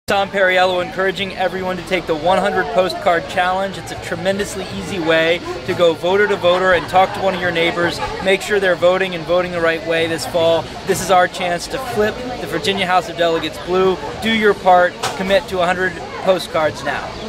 I'm Perriello, encouraging everyone to take the 100 postcard challenge. It's a tremendously easy way to go voter to voter and talk to one of your neighbors, make sure they're voting and voting the right way this fall. This is our chance to flip the Virginia House of Delegates blue. Do your part, commit to 100 postcards now.